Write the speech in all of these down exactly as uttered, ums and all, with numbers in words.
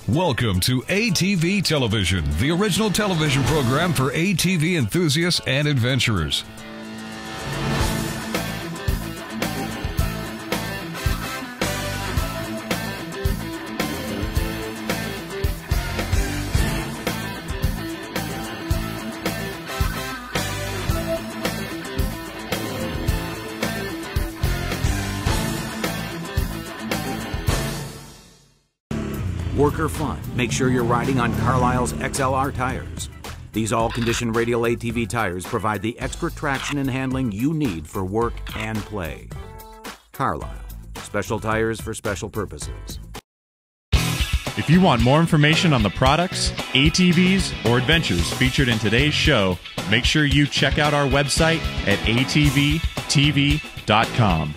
Welcome to A T V Television, the original television program for A T V enthusiasts and adventurers. Work or fun, make sure you're riding on Carlisle's X L R tires. These all-condition radial A T V tires provide the extra traction and handling you need for work and play. Carlisle, special tires for special purposes. If you want more information on the products, A T Vs, or adventures featured in today's show, make sure you check out our website at A T V T V dot com.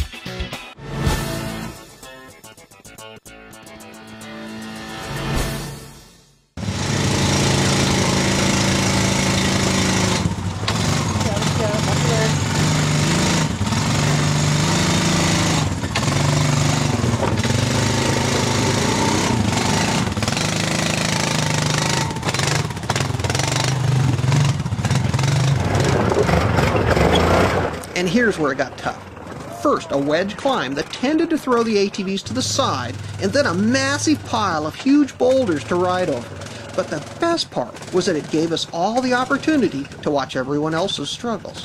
And here's where it got tough. First, a wedge climb that tended to throw the A T Vs to the side, and then a massive pile of huge boulders to ride over. But the best part was that it gave us all the opportunity to watch everyone else's struggles.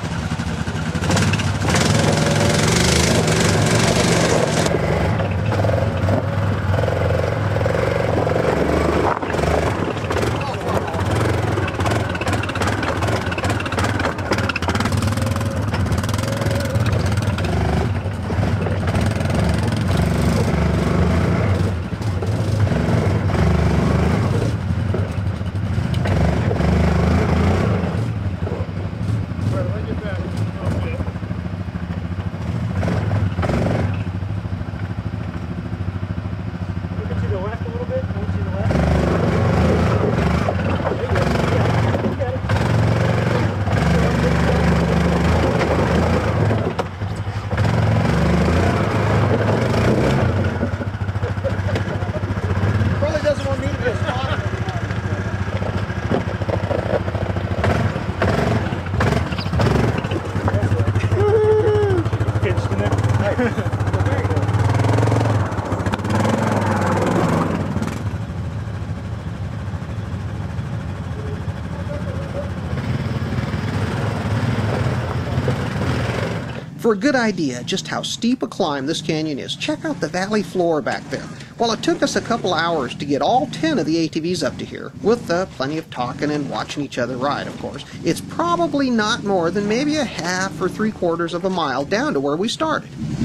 For a good idea just how steep a climb this canyon is, check out the valley floor back there. While it took us a couple hours to get all ten of the A T Vs up to here, with uh, plenty of talking and watching each other ride, of course, it's probably not more than maybe a half or three quarters of a mile down to where we started.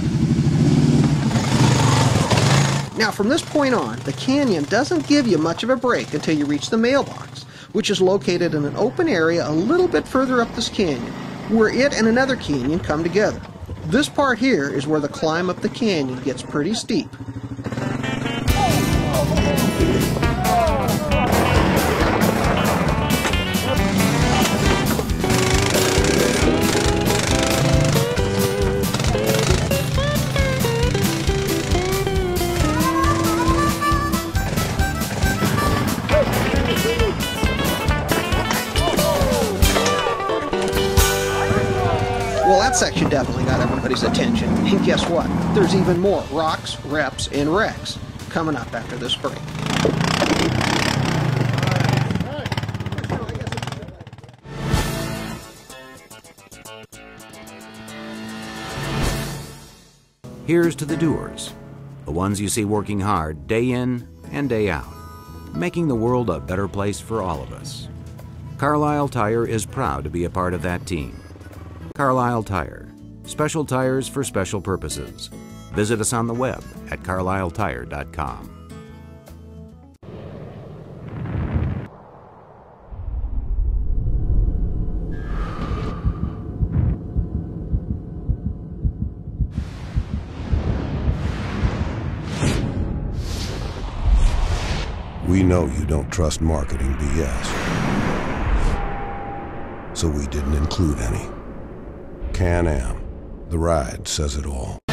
Now, from this point on, the canyon doesn't give you much of a break until you reach the mailbox, which is located in an open area a little bit further up this canyon, where it and another canyon come together. This part here is where the climb up the canyon gets pretty steep. Well, that section definitely got everybody's attention. And guess what? There's even more rocks, reps, and wrecks coming up after this break. Here's to the doers, the ones you see working hard day in and day out, making the world a better place for all of us. Carlisle Tire is proud to be a part of that team. Carlisle Tire, special tires for special purposes. Visit us on the web at carlisle tire dot com. We know you don't trust marketing B S, so we didn't include any. Can-Am, the ride says it all.